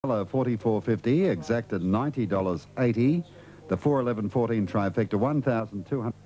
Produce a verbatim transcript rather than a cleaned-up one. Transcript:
forty-four fifty, exacted ninety dollars eighty. The four eleven fourteen trifecta, one thousand two hundred.